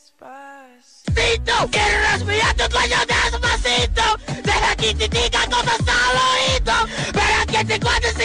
Despacito, quiero respirar tu cuello despacito. Deja que te diga cosas al oído, para que te cuentes